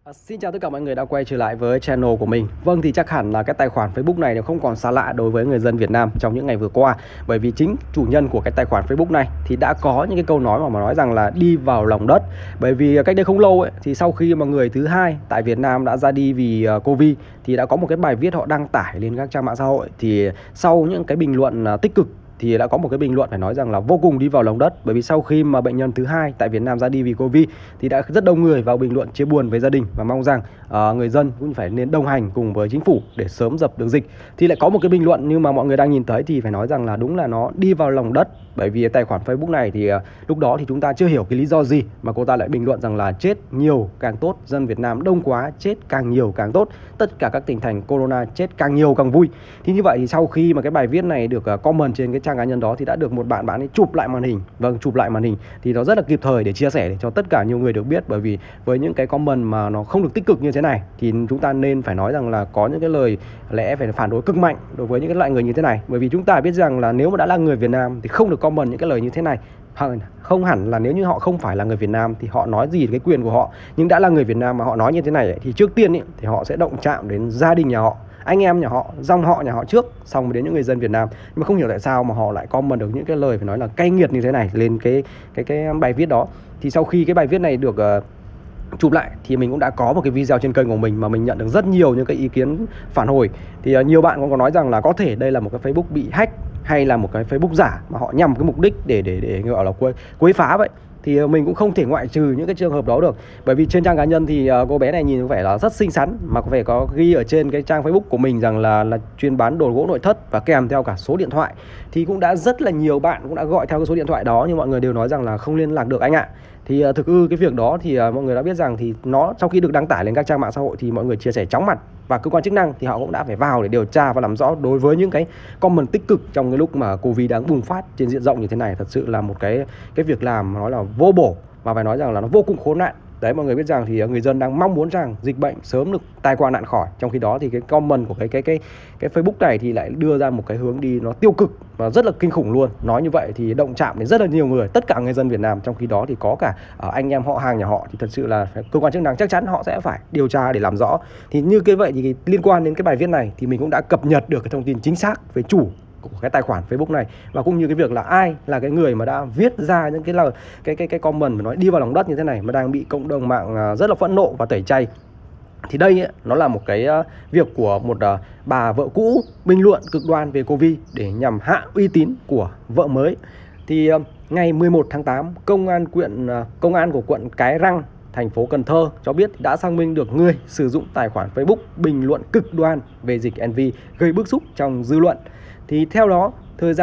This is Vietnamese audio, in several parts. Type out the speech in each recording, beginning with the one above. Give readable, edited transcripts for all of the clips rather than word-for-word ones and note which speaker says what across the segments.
Speaker 1: Xin chào tất cả mọi người đã quay trở lại với channel của mình. Vâng, thì chắc hẳn là cái tài khoản Facebook này nó không còn xa lạ đối với người dân Việt Nam trong những ngày vừa qua. Bởi vì chính chủ nhân của cái tài khoản Facebook này thì đã có những cái câu nói mà nói rằng là đi vào lòng đất. Bởi vì cách đây không lâu ấy, thì sau khi mà người thứ hai tại Việt Nam đã ra đi vì Covid thì đã có một cái bài viết họ đăng tải lên các trang mạng xã hội. Thì sau những cái bình luận tích cực thì đã có một cái bình luận phải nói rằng là vô cùng đi vào lòng đất. Bởi vì sau khi mà bệnh nhân thứ hai tại Việt Nam ra đi vì Covid thì đã rất đông người vào bình luận chia buồn với gia đình và mong rằng người dân cũng phải nên đồng hành cùng với chính phủ để sớm dập được dịch. Thì lại có một cái bình luận nhưng mà mọi người đang nhìn thấy thì phải nói rằng là đúng là nó đi vào lòng đất. Bởi vì tài khoản Facebook này thì lúc đó thì chúng ta chưa hiểu cái lý do gì mà cô ta lại bình luận rằng là chết nhiều càng tốt, dân Việt Nam đông quá, chết càng nhiều càng tốt, tất cả các tỉnh thành corona chết càng nhiều càng vui. Thì như vậy thì sau khi mà cái bài viết này được comment trên cái trang cá nhân đó thì đã được một bạn ấy chụp lại màn hình. Vâng, chụp lại màn hình thì nó rất là kịp thời để chia sẻ để cho tất cả nhiều người được biết. Bởi vì với những cái comment mà nó không được tích cực như thế này thì chúng ta nên phải nói rằng là có những cái lời lẽ phải phản đối cực mạnh đối với những cái loại người như thế này. Bởi vì chúng ta biết rằng là nếu mà đã là người Việt Nam thì không được comment những cái lời như thế này. Không hẳn là nếu như họ không phải là người Việt Nam thì họ nói gì cái quyền của họ, nhưng đã là người Việt Nam mà họ nói như thế này thì trước tiên thì họ sẽ động chạm đến gia đình nhà họ, anh em nhà họ, dòng họ nhà họ trước, xong mới đến những người dân Việt Nam. Nhưng mà không hiểu tại sao mà họ lại comment được những cái lời phải nói là cay nghiệt như thế này lên cái bài viết đó. Thì sau khi cái bài viết này được chụp lại thì mình cũng đã có một cái video trên kênh của mình mà mình nhận được rất nhiều những cái ý kiến phản hồi. Thì nhiều bạn cũng có nói rằng là có thể đây là một cái Facebook bị hack hay là một cái Facebook giả mà họ nhằm cái mục đích để gọi là quấy phá vậy. Thì mình cũng không thể ngoại trừ những cái trường hợp đó được. Bởi vì trên trang cá nhân thì cô bé này nhìn có vẻ là rất xinh xắn, mà có vẻ có ghi ở trên cái trang Facebook của mình rằng là chuyên bán đồ gỗ nội thất và kèm theo cả số điện thoại. Thì cũng đã rất là nhiều bạn cũng đã gọi theo cái số điện thoại đó nhưng mọi người đều nói rằng là không liên lạc được anh ạ. Thì thực hư cái việc đó thì mọi người đã biết rằng thì nó sau khi được đăng tải lên các trang mạng xã hội thì mọi người chia sẻ chóng mặt, và cơ quan chức năng thì họ cũng đã phải vào để điều tra và làm rõ đối với những cái comment tích cực trong cái lúc mà Covid đang bùng phát trên diện rộng như thế này. Thật sự là một cái việc làm nói là vô bổ và phải nói rằng là nó vô cùng khốn nạn. Đấy, mọi người biết rằng thì người dân đang mong muốn rằng dịch bệnh sớm được tai qua nạn khỏi. Trong khi đó thì cái comment của cái Facebook này thì lại đưa ra một cái hướng đi nó tiêu cực và rất là kinh khủng luôn. Nói như vậy thì động chạm đến rất là nhiều người, tất cả người dân Việt Nam. Trong khi đó thì có cả anh em họ hàng nhà họ, thì thật sự là cơ quan chức năng chắc chắn họ sẽ phải điều tra để làm rõ. Thì như cái vậy thì liên quan đến cái bài viết này thì mình cũng đã cập nhật được cái thông tin chính xác về chủ của cái tài khoản Facebook này, và cũng như cái việc là ai là cái người mà đã viết ra những cái là cái comment mà nói đi vào lòng đất như thế này mà đang bị cộng đồng mạng rất là phẫn nộ và tẩy chay. Thì đây ấy, nó là một cái việc của một bà vợ cũ bình luận cực đoan về Covid để nhằm hạ uy tín của vợ mới. Thì ngày 11 tháng 8, công an của quận Cái Răng, thành phố Cần Thơ cho biết đã xác minh được người sử dụng tài khoản Facebook bình luận cực đoan về dịch NV gây bức xúc trong dư luận. Thì theo đó, thời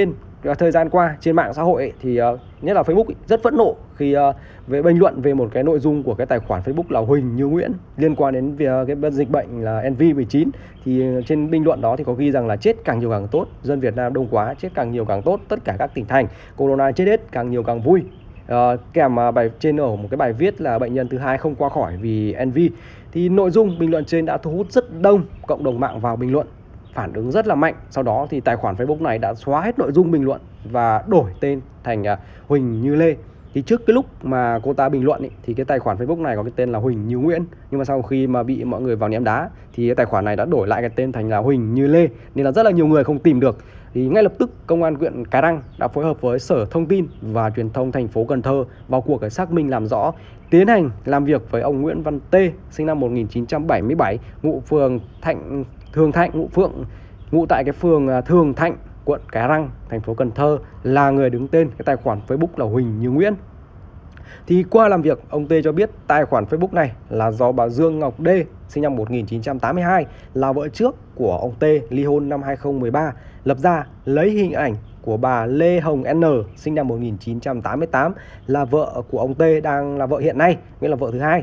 Speaker 1: gian qua trên mạng xã hội thì nhất là Facebook rất phẫn nộ khi về bình luận về một cái nội dung của cái tài khoản Facebook là Huỳnh Như Nguyễn liên quan đến cái dịch bệnh là NV19. Thì trên bình luận đó thì có ghi rằng là chết càng nhiều càng tốt, dân Việt Nam đông quá, chết càng nhiều càng tốt, tất cả các tỉnh thành corona chết hết càng nhiều càng vui. Kèm bài trên ở một cái bài viết là bệnh nhân thứ hai không qua khỏi vì NV. Thì nội dung bình luận trên đã thu hút rất đông cộng đồng mạng vào bình luận, phản ứng rất là mạnh. Sau đó thì tài khoản Facebook này đã xóa hết nội dung bình luận và đổi tên thành Huỳnh Như Lê. Thì trước cái lúc mà cô ta bình luận thì cái tài khoản Facebook này có cái tên là Huỳnh Như Nguyễn, nhưng mà sau khi mà bị mọi người vào ném đá thì cái tài khoản này đã đổi lại cái tên thành là Huỳnh Như Lê, nên là rất là nhiều người không tìm được. Thì ngay lập tức công an huyện Cái Răng đã phối hợp với Sở Thông tin và Truyền thông thành phố Cần Thơ vào cuộc để xác minh làm rõ, tiến hành làm việc với ông Nguyễn Văn Tê, sinh năm 1977, ngụ phường Thường Thạnh, ngụ tại cái phường Thường Thạnh, quận Cái Răng, thành phố Cần Thơ, là người đứng tên cái tài khoản Facebook là Huỳnh Như Nguyễn. Thì qua làm việc, ông Tê cho biết tài khoản Facebook này là do bà Dương Ngọc Đê, sinh năm 1982, là vợ trước của ông Tê, ly hôn năm 2013, lập ra, lấy hình ảnh của bà Lê Hồng N, sinh năm 1988, là vợ của ông Tê, đang là vợ hiện nay, nghĩa là vợ thứ hai,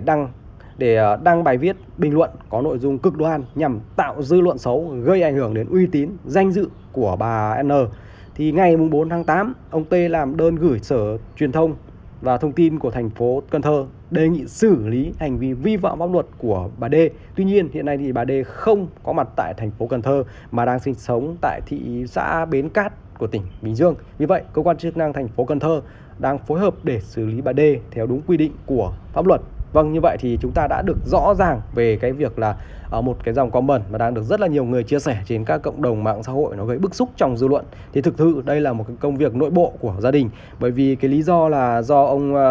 Speaker 1: để đăng bài viết bình luận có nội dung cực đoan nhằm tạo dư luận xấu, gây ảnh hưởng đến uy tín, danh dự của bà N. Thì ngày 4 tháng 8, ông T làm đơn gửi Sở Truyền thông và Thông tin của thành phố Cần Thơ đề nghị xử lý hành vi vi phạm pháp luật của bà D. Tuy nhiên hiện nay thì bà D không có mặt tại thành phố Cần Thơ mà đang sinh sống tại thị xã Bến Cát của tỉnh Bình Dương. Vì vậy, cơ quan chức năng thành phố Cần Thơ đang phối hợp để xử lý bà D theo đúng quy định của pháp luật. Vâng, như vậy thì chúng ta đã được rõ ràng về cái việc là một cái dòng comment mà đang được rất là nhiều người chia sẻ trên các cộng đồng mạng xã hội, nó gây bức xúc trong dư luận. Thì thực sự đây là một cái công việc nội bộ của gia đình, bởi vì cái lý do là do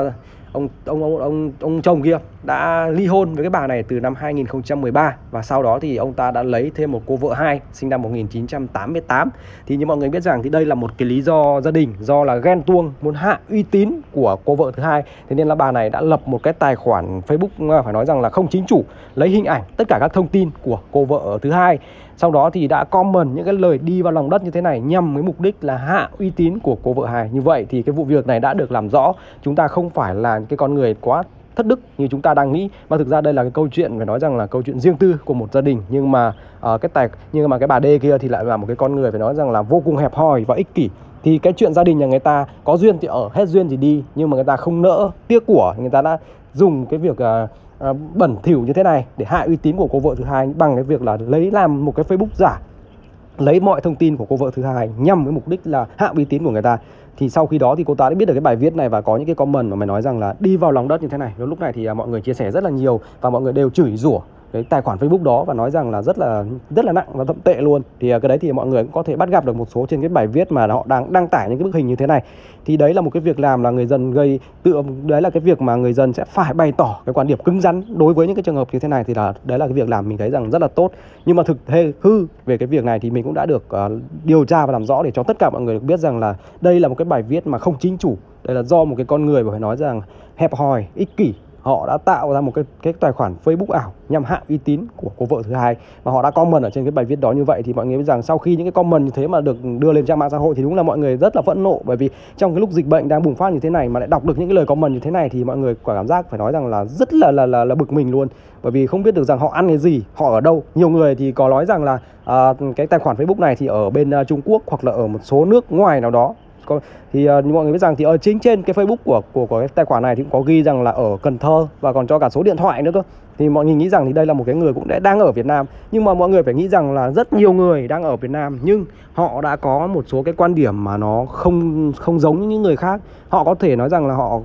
Speaker 1: ông chồng kia đã ly hôn với cái bà này từ năm 2013, và sau đó thì ông ta đã lấy thêm một cô vợ hai sinh năm 1988. Thì như mọi người biết rằng thì đây là một cái lý do gia đình, do là ghen tuông muốn hạ uy tín của cô vợ thứ hai. Thế nên là bà này đã lập một cái tài khoản Facebook phải nói rằng là không chính chủ, lấy hình ảnh tất cả các thông tin của cô vợ thứ hai. Sau đó thì đã comment những cái lời đi vào lòng đất như thế này nhằm với mục đích là hạ uy tín của cô vợ hai. Như vậy thì cái vụ việc này đã được làm rõ. Chúng ta không phải là cái con người quá thất đức như chúng ta đang nghĩ, mà thực ra đây là cái câu chuyện phải nói rằng là câu chuyện riêng tư của một gia đình. Nhưng mà cái bà D kia thì lại là một cái con người phải nói rằng là vô cùng hẹp hòi và ích kỷ. Thì cái chuyện gia đình nhà người ta có duyên thì ở, hết duyên thì đi, nhưng mà người ta không nỡ tiếc của, người ta đã dùng cái việc bẩn thỉu như thế này để hạ uy tín của cô vợ thứ hai bằng cái việc là làm một cái Facebook giả, lấy mọi thông tin của cô vợ thứ hai nhằm với mục đích là hạ uy tín của người ta. Thì sau khi đó thì cô ta đã biết được cái bài viết này và có những cái comment mà mày nói rằng là đi vào lòng đất như thế này. Lúc này thì mọi người chia sẻ rất là nhiều và mọi người đều chửi rủa cái tài khoản Facebook đó và nói rằng là rất là nặng và thậm tệ luôn. Thì cái đấy thì mọi người cũng có thể bắt gặp được một số trên cái bài viết mà họ đang đăng tải những cái bức hình như thế này. Thì đấy là một cái việc làm là người dân đấy là cái việc mà người dân sẽ phải bày tỏ cái quan điểm cứng rắn đối với những cái trường hợp như thế này. Thì đấy là cái việc làm mình thấy rằng rất là tốt. Nhưng mà thực hư về cái việc này thì mình cũng đã được điều tra và làm rõ để cho tất cả mọi người được biết rằng là đây là một cái bài viết mà không chính chủ. Đây là do một cái con người phải nói rằng hẹp hòi, ích kỷ, họ đã tạo ra một cái tài khoản Facebook ảo nhằm hạ uy tín của cô vợ thứ hai, và họ đã comment ở trên cái bài viết đó như vậy. Thì mọi người biết rằng sau khi những cái comment như thế mà được đưa lên trang mạng xã hội thì đúng là mọi người rất là phẫn nộ, bởi vì trong cái lúc dịch bệnh đang bùng phát như thế này mà lại đọc được những cái lời comment như thế này thì mọi người có cảm giác phải nói rằng là rất là bực mình luôn, bởi vì không biết được rằng họ ăn cái gì, họ ở đâu. Nhiều người thì có nói rằng là cái tài khoản Facebook này thì ở bên Trung Quốc hoặc là ở một số nước ngoài nào đó. Thì mọi người biết rằng thì ở chính trên cái Facebook của cái tài khoản này thì cũng có ghi rằng là ở Cần Thơ và còn cho cả số điện thoại nữa cơ. Thì mọi người nghĩ rằng thì đây là một cái người cũng đang ở Việt Nam. Nhưng mà mọi người phải nghĩ rằng là rất nhiều người đang ở Việt Nam nhưng họ đã có một số cái quan điểm mà nó không giống như những người khác. Họ có thể nói rằng là họ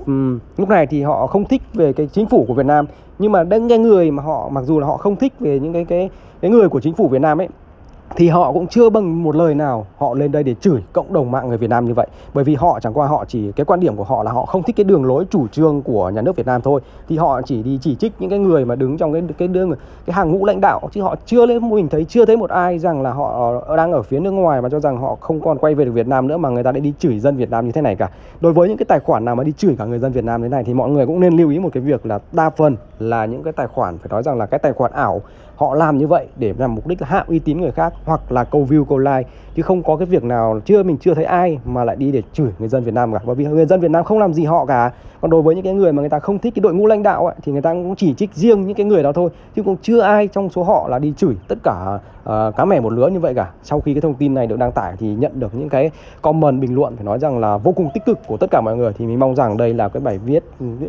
Speaker 1: lúc này thì họ không thích về cái chính phủ của Việt Nam, nhưng mà những cái người mà họ mặc dù là họ không thích về những cái người của chính phủ Việt Nam ấy, thì họ cũng chưa bằng một lời nào họ lên đây để chửi cộng đồng mạng người Việt Nam như vậy. Bởi vì họ chẳng qua họ chỉ, cái quan điểm của họ là họ không thích cái đường lối chủ trương của nhà nước Việt Nam thôi. Thì họ chỉ đi chỉ trích những cái người mà đứng trong cái hàng ngũ lãnh đạo, chứ họ mình thấy chưa thấy một ai rằng là họ đang ở phía nước ngoài mà cho rằng họ không còn quay về được Việt Nam nữa mà người ta lại đi chửi dân Việt Nam như thế này cả. Đối với những cái tài khoản nào mà đi chửi cả người dân Việt Nam thế này thì mọi người cũng nên lưu ý một cái việc là đa phần là những cái tài khoản phải nói rằng là cái tài khoản ảo, họ làm như vậy để nhằm mục đích là hạ uy tín người khác hoặc là câu view câu like, chứ không có cái việc nào mình chưa thấy ai mà lại đi để chửi người dân Việt Nam cả. Bởi vì người dân Việt Nam không làm gì họ cả. Còn đối với những cái người mà người ta không thích cái đội ngũ lãnh đạo ấy, thì người ta cũng chỉ trích riêng những cái người đó thôi, chứ cũng chưa ai trong số họ là đi chửi tất cả cá mẻ một lứa như vậy cả. Sau khi cái thông tin này được đăng tải thì nhận được những cái comment bình luận phải nói rằng là vô cùng tích cực của tất cả mọi người. Thì mình mong rằng đây là cái bài viết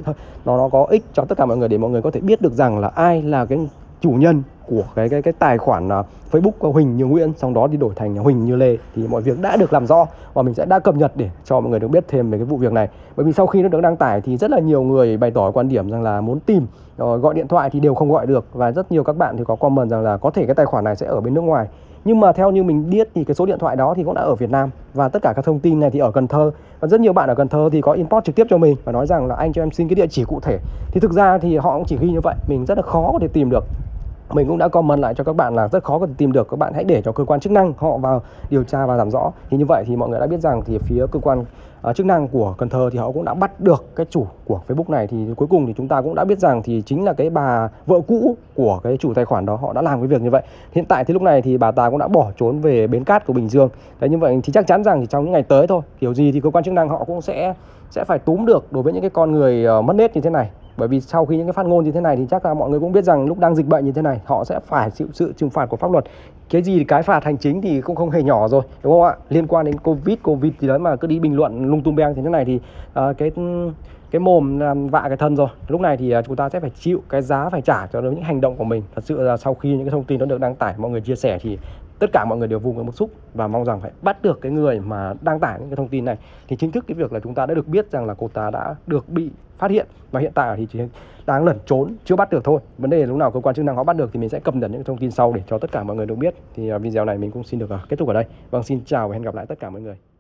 Speaker 1: nó có ích cho tất cả mọi người để mọi người có thể biết được rằng là ai là cái chủ nhân của cái tài khoản Facebook Huỳnh Như Nguyễn, sau đó đi đổi thành Huỳnh Như Lê. Thì mọi việc đã được làm rõ và mình sẽ đã cập nhật để cho mọi người được biết thêm về cái vụ việc này. Bởi vì sau khi nó được đăng tải thì rất là nhiều người bày tỏ quan điểm rằng là muốn tìm gọi điện thoại thì đều không gọi được, và rất nhiều các bạn thì có comment rằng là có thể cái tài khoản này sẽ ở bên nước ngoài. Nhưng mà theo như mình biết thì cái số điện thoại đó thì cũng đã ở Việt Nam, và tất cả các thông tin này thì ở Cần Thơ. Và rất nhiều bạn ở Cần Thơ thì có inbox trực tiếp cho mình và nói rằng là anh cho em xin cái địa chỉ cụ thể. Thì thực ra thì họ cũng chỉ ghi như vậy, mình rất là khó có thể tìm được. Mình cũng đã comment lại cho các bạn là rất khó có thể tìm được, các bạn hãy để cho cơ quan chức năng họ vào điều tra và làm rõ. Thì như vậy thì mọi người đã biết rằng thì phía cơ quan chức năng của Cần Thơ thì họ cũng đã bắt được cái chủ của Facebook này. Thì cuối cùng thì chúng ta cũng đã biết rằng thì chính là cái bà vợ cũ của cái chủ tài khoản đó, họ đã làm cái việc như vậy. Hiện tại thì lúc này thì bà ta cũng đã bỏ trốn về Bến Cát của Bình Dương. Đấy, như vậy thì chắc chắn rằng thì trong những ngày tới thôi, kiểu gì thì cơ quan chức năng họ cũng sẽ phải túm được đối với những cái con người mất nết như thế này. Bởi vì sau khi những cái phát ngôn như thế này thì chắc là mọi người cũng biết rằng lúc đang dịch bệnh như thế này họ sẽ phải chịu sự trừng phạt của pháp luật. Cái gì thì cái phạt hành chính thì cũng không hề nhỏ rồi, đúng không ạ? Liên quan đến Covid thì đấy mà cứ đi bình luận lung tung beng thế này thì cái mồm làm vạ cái thân rồi. Lúc này thì chúng ta sẽ phải chịu cái giá phải trả cho những hành động của mình. Thật sự là sau khi những cái thông tin nó được đăng tải mọi người chia sẻ thì tất cả mọi người đều vô cùng bức xúc và mong rằng phải bắt được cái người mà đăng tải những cái thông tin này. Thì chính thức cái việc là chúng ta đã được biết rằng là cô ta đã được bị phát hiện và hiện tại thì chỉ đang lẩn trốn, chưa bắt được thôi. Vấn đề là lúc nào cơ quan chức năng họ bắt được thì mình sẽ cập nhật những thông tin sau để cho tất cả mọi người được biết. Thì video này mình cũng xin được kết thúc ở đây. Vâng, xin chào và hẹn gặp lại tất cả mọi người.